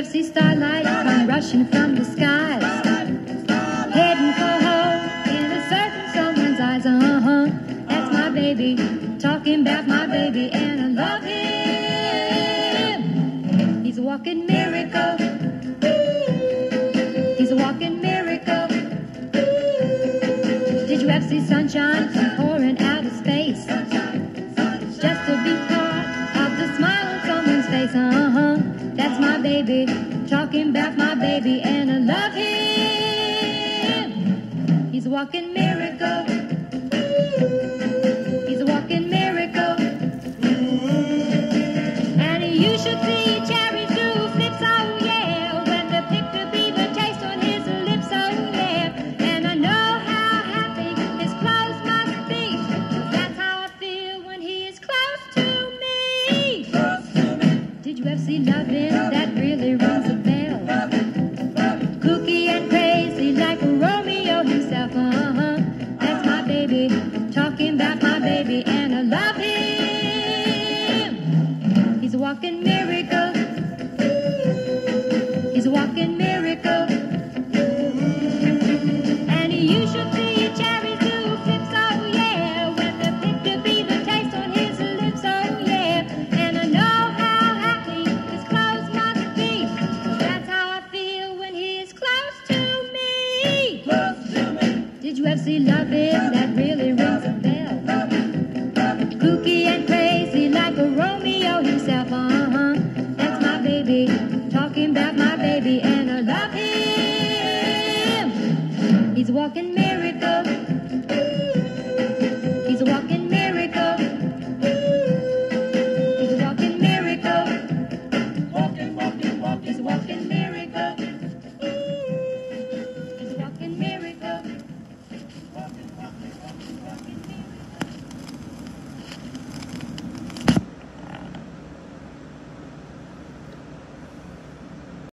ever see starlight come rushing from the skies, heading for home in a certain someone's eyes? That's my baby, talking about my baby, and I love him. He's a walking miracle. He's a walking miracle. Did you ever see sunshine come pouring out of space, just to be part of the smile on someone's face? That's my baby, talking about my baby, and I love him. He's a walking miracle. He's a walking miracle. And you should see cherries do flips, oh yeah, when the pick to be the taste on his lips, oh yeah. And I know how happy his clothes must be, 'cause that's how I feel when he is close to me. Did you ever see loving that really rings a bell? Kooky and crazy like Romeo himself. That's my baby, talking about my baby, and I love him. He's a walking miracle. He's a walking miracle. And you should see cherries do flips, oh yeah, when the pick to be the taste on his lips, oh yeah. And I know how happy his clothes must be, 'cause that's how I feel when he is close to me. Did you ever see loving that